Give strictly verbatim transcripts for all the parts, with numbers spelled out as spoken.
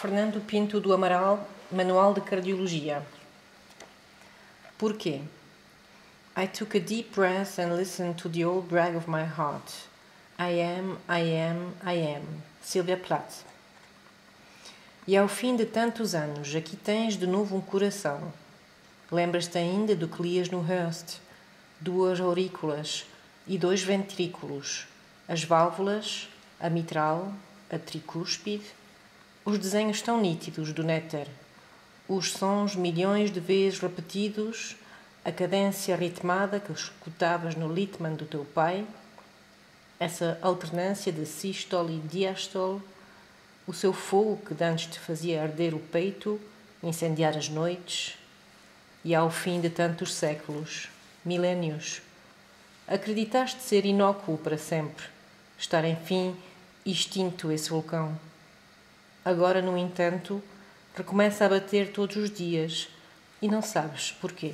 Fernando Pinto do Amaral, Manual de Cardiologia. Porquê? I took a deep breath and listened to the old brag of my heart. I am, I am, I am. Sylvia Plath. E ao fim de tantos anos, aqui tens de novo um coração. Lembras-te ainda do que lias no Hearst? Duas aurículas e dois ventrículos, as válvulas, a mitral, a tricúspide, os desenhos tão nítidos do néter, os sons milhões de vezes repetidos, a cadência ritmada que escutavas no Littmann do teu pai, essa alternância de sístole e diástole, o seu fogo que antes te fazia arder o peito, incendiar as noites, e ao fim de tantos séculos, milénios, acreditaste ser inócuo para sempre, estar enfim extinto esse vulcão. Agora, no entanto, recomeça a bater todos os dias e não sabes porquê.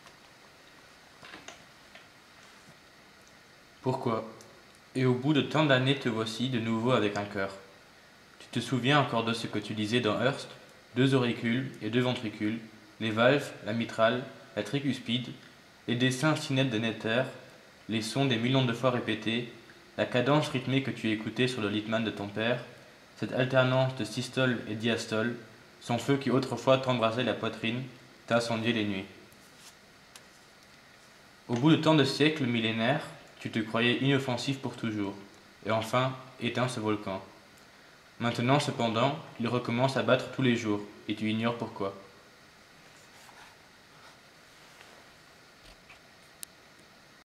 Pourquoi? Et au bout de tant d'années te voici de nouveau avec un cœur. Tu te souviens encore de ce que tu disais dans Hearst? Deux auricules et deux ventricules, les valves, la mitrale, la tricuspide, les dessins si nets de Netter, les sons des millions de fois répétés, la cadence rythmée que tu écoutais sur le Littmann de ton père, cette alternance de systole et diastole, son feu qui autrefois t'embrasait la poitrine, t'a incendié les nuits. Au bout de tant de siècles millénaires, tu te croyais inoffensif pour toujours, et enfin éteint ce volcan. Maintenant cependant, il recommence à battre tous les jours, et tu ignores pourquoi.